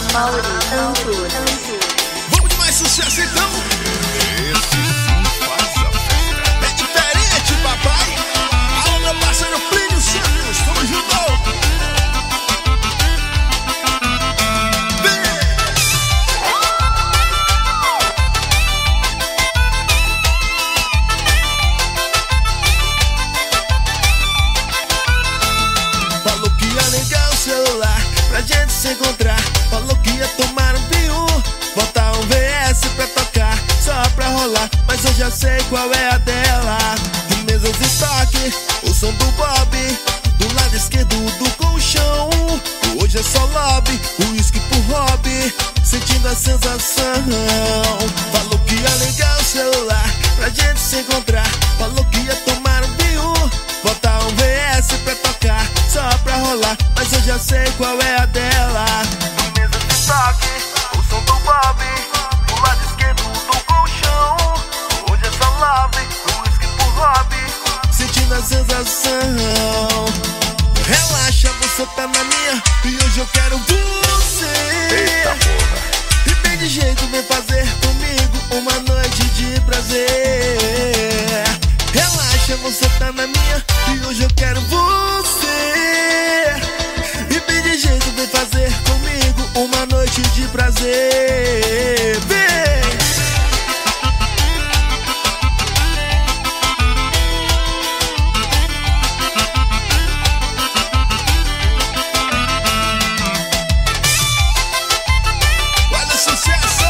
Amauri Antunes. Vamos de mais sucesso então. Esse sim faz a festa. É diferente, papai. Alô, meu parceiro Plínio Santos, tamo junto. Falou que ia ligar o celular pra gente se encontrar. Falou que ia tomar um vinho, botar um VS pra tocar, só pra rolar. Mas eu já sei qual é a dela. De mesas de toque, o som do Bob, do lado esquerdo do colchão. Hoje é só lobby, uísque por hobby, sentindo a sensação. Falou que ia ligar o celular pra gente se encontrar. Falou que ia tomar um vinho, botar um VS pra tocar, só pra rolar. Mas eu já sei qual é a dela. De mesa de toque, o som do Bob, do lado esquerdo do colchão. Hoje é só love, uísque por hobby, sentindo a sensação. Relaxa, você tá na minha e hoje eu quero você. Eita porra. E bem de jeito, vem fazer comigo uma noite de prazer. Relaxa, você tá na minha e hoje eu quero você. E bem de jeito, vem fazer comigo uma noite de prazer. Vem! Olha o sucesso!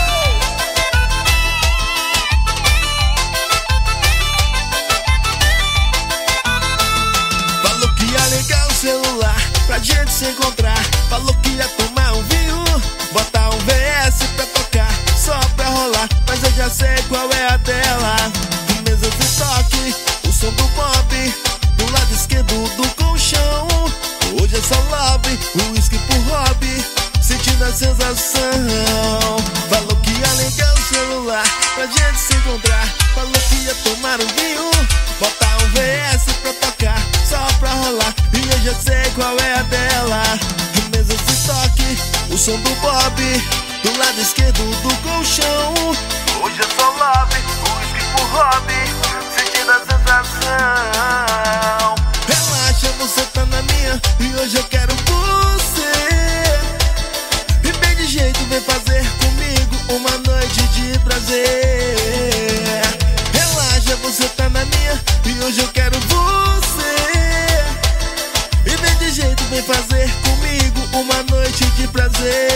Falou que ia ligar o celular pra gente se encontrar. Falou que ia tomar um vinho, botar um VS pra tocar, só pra rolar. Mas eu já sei qual é a dela. De mesas de toque, o som do Bob, do lado esquerdo do colchão. Hoje é só lobby, uísque por hobby, sentindo a sensação. Falou que ia ligar o celular pra gente se encontrar. Falou que ia tomar um vinho, botar um VS pra tocar, só pra rolar. E eu já sei qual é a dela. De mesas de toque, o som do Bob, do lado esquerdo do colchão. Hoje é só love, uísque por hobby, sentindo a sensação. Relaxa, você tá na minha e hoje eu quero você. E bem de jeito, vem fazer comigo uma noite de prazer. Relaxa, você tá na minha e hoje eu quero você. E bem de jeito, vem fazer comigo uma noite de prazer.